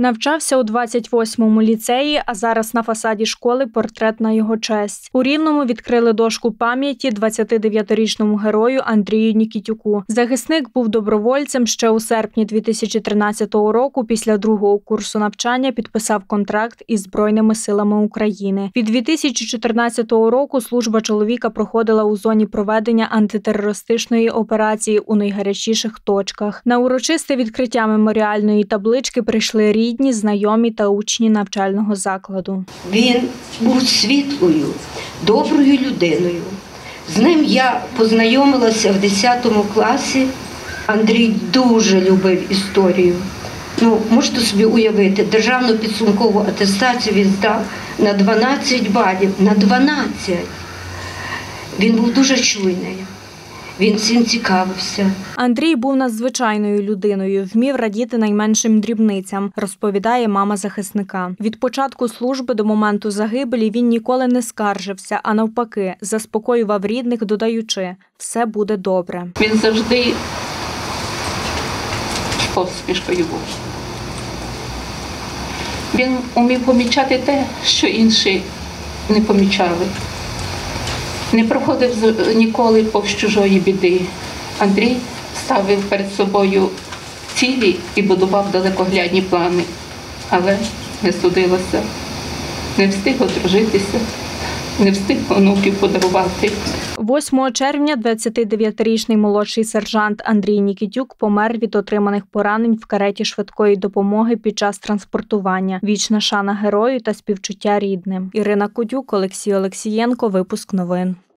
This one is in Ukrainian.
Навчався у 28-му ліцеї, а зараз на фасаді школи портрет на його честь. У Рівному відкрили дошку пам'яті 29-річному герою Андрію Нікітюку. Захисник був добровольцем ще у серпні 2013 року. Після другого курсу навчання підписав контракт із Збройними силами України. Від 2014 року служба чоловіка проходила у зоні проведення антитерористичної операції у найгарячіших точках. На урочисте відкриття меморіальної таблички прийшли рідні, знайомі та учні навчального закладу. Він був світлою, доброю людиною. З ним я познайомилася в 10 класі. Андрій дуже любив історію. Можете собі уявити, державну підсумкову атестацію він здав на 12 балів. На 12! Він був дуже чуйний. Він всім цікавився. Андрій був надзвичайною людиною, вмів радіти найменшим дрібницям, розповідає мама захисника. Від початку служби до моменту загибелі він ніколи не скаржився, а навпаки, заспокоював рідних, додаючи – все буде добре. Він завжди з посмішкою був. Він умів помічати те, що інші не помічали. Не проходив ніколи повз чужої біди. Андрій ставив перед собою цілі і будував далекоглядні плани. Але не судилося. Не встиг одружитися, не встиг онуків подарувати. 8 червня 29-річний молодший сержант Андрій Нікітюк помер від отриманих поранень в кареті швидкої допомоги під час транспортування. Вічна шана герою та співчуття рідним. Ірина Кудюк, Олексій Олексієнко. Випуск новин.